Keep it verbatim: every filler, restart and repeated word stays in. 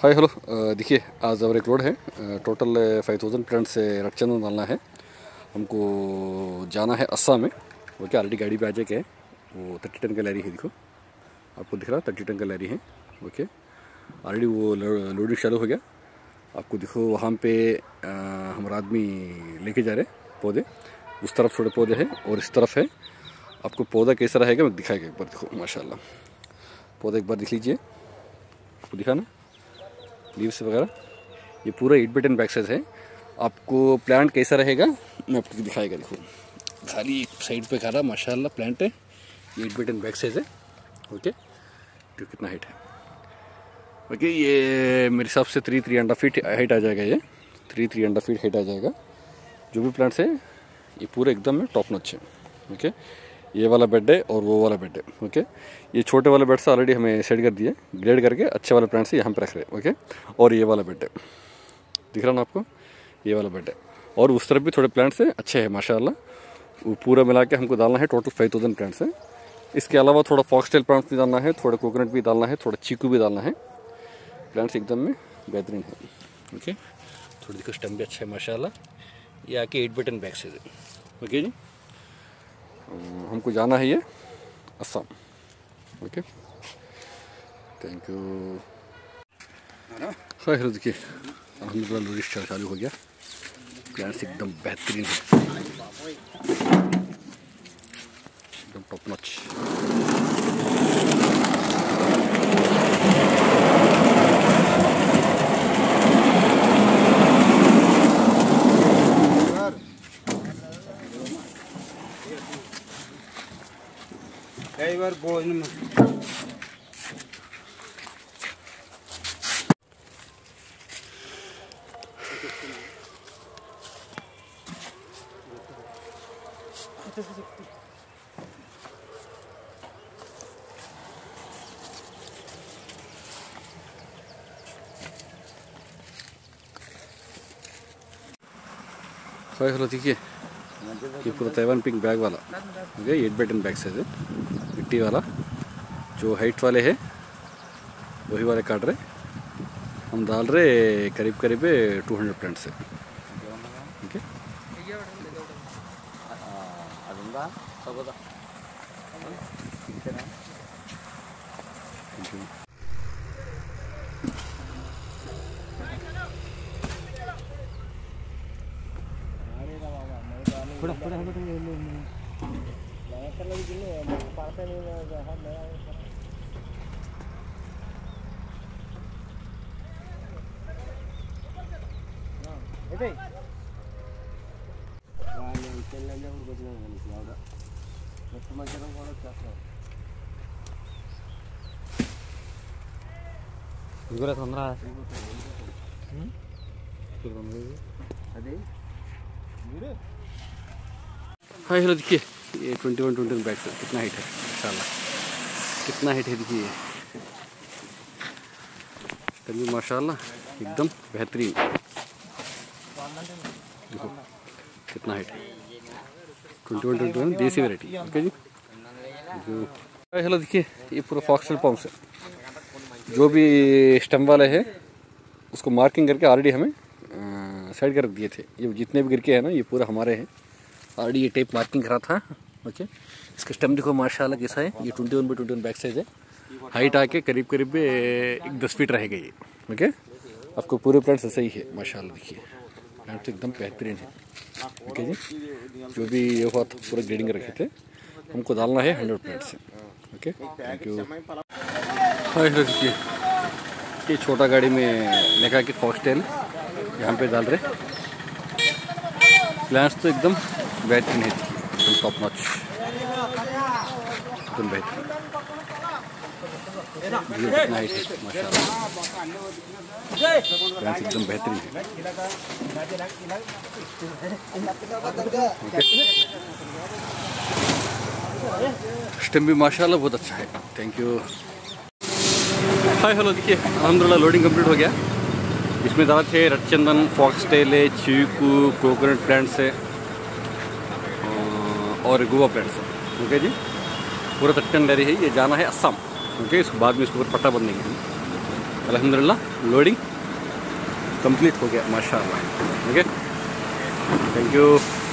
हाय hello, देखिए आज और एक लोड है। टोटल फाइव थाउजेंड प्लांट से रटचंदन डालना है हमको। जाना है असम में। वो क्या ऑलरेडी गाड़ी पे आ जाके है। वो थर्टी टन का लैरी है, देखो आपको दिख रहा है, थर्टी टन का लैरी है। ओके, ऑलरेडी वो लोडिंग चालू हो गया। आपको देखो वहाँ पे आ, हमारा आदमी लेके जा रहे पौधे। उस तरफ थोड़े पौधे हैं और इस तरफ है। आपको पौधा कैसा रहेगा मैं दिखाएगा एक बार। देखो माशाल्लाह, पौधा एक बार देख लीजिए, आपको दिखा ना लीव्स वगैरह। ये पूरा eight by ten bag size है। आपको प्लांट कैसा रहेगा मैं आपको दिखाएगा। देखो खाली एक साइड पे खड़ा माशाल्लाह प्लांट है। ये eight by ten bag size है। ओके, तो कितना हाइट है? ओके, ये मेरे हिसाब से three three and half feet height आ जाएगा। ये three three and half feet height आ जाएगा। जो भी प्लांट्स है ये पूरे एकदम में टॉप नॉच है। ओके, ये वाला बेड है और वो वाला बेड है। ओके, ये छोटे वाले बेड से ऑलरेडी हमें सेट कर दिए, ग्रेड करके अच्छे वाले प्लांट से यहाँ पे रख रहे हैं। ओके, और ये वाला बेड है, दिख रहा ना आपको, ये वाला बेड है। और उस तरफ भी थोड़े प्लांट्स हैं, अच्छे हैं माशाल्लाह। वो पूरा मिला के हमको डालना है टोटल फाइव थाउजेंड प्लांट्स हैं। इसके अलावा थोड़ा फॉक्सटेल प्लांट्स भी डालना है, थोड़ा कोकोनट भी डालना है, थोड़ा चीकू भी डालना है। प्लांट्स एकदम में बेहतरीन है। ओके, थोड़ी देखो स्टम भी अच्छा है माशाल्लाह। ये आके एट बाई टेन बैग से है। ओके जी, हमको जाना है ये Assam. Okay, thank you. Hi hello, देखिए अल्हम्दुलिल्लाह लोडिंग चालू हो गया। प्लांट्स एकदम बेहतरीन है, एकदम टॉप नॉच। कई बार बोझ में हाय हेलो, देखिए ये पूरा तैवान पिंक बैग वाला okay, eight by ten bag size है। मिट्टी वाला जो हाइट वाले है वही वाले काट रहे। हम डाल रहे करीब करीब टू हंड्रेड प्लांट से। ओके, थोड़ा थोड़ा हम तो ले ले कर लगी जिले पारसे नहीं है नया ए भाई वाले चल ले और बदला नहीं आवड़ा मत मचरा वाला चासा इगोरा तोंदरा हम्म अदे वीरे। हाय हेलो, देखिए ये twenty one twenty one bag से कितना हाइट है माशाल्लाह, कितना हाइट है देखिए। तभी माशाल्लाह एकदम बेहतरीन। देखो कितना हाइट है, ट्वेंटी वन ट्वेंटी वन देसी वैरायटी। ओके जी, हाय हेलो, देखिए ये पूरा फॉक्सटेल पॉम्स है। जो भी स्टम वाले है उसको मार्किंग करके ऑलरेडी हमें साइड कर दिए थे। ये जितने भी गिरके हैं ना ये पूरा हमारे हैं। ऑलरेडी ये टेप मार्किंग करा था। ओके, इसका स्टम देखो माशाल्लाह कैसा है। ये twenty one by twenty one bag size है। हाइट आके करीब करीब एक दस फीट रहेगा ये। ओके, आपको पूरे प्लांट्स ऐसा ही है माशाल्लाह। देखिए प्लांट एकदम बेहतरीन है। ओके जी, जो भी ये हुआ था पूरा ग्रेडिंग रखे थे, हमको डालना है हंड्रेड प्लांट्स से। Okay, thank you. Hi hello, देखिए ये छोटा गाड़ी में लेकर के फॉक्सटेल यहाँ पे डाल रहे। प्लांट्स तो एकदम बेहतरीन है, एकदम टॉप नॉच, एकदम बेहतरीन। कितना हाइट है माशाल्लाह, प्लांट्स एकदम बेहतरीन है। स्टेम भी माशाल्लाह बहुत अच्छा है। Thank you. हाय हेलो, देखिए अल्हम्दुलिल्लाह लोडिंग कंप्लीट हो गया। इसमें ज़्यादा थे रटचंदन, फॉक्सटेल, चीकू, कोकोनट प्लांट्स है और गुवा प्लांट्स है। ओके जी, पूरा तटकन लहरी है। ये जाना है असम। ओके, इसके बाद में इसके ऊपर पट्टा बंधेंगे हम। अल्हम्दुलिल्लाह लोडिंग कंप्लीट हो गया माशाल्लाह। Okay, thank you.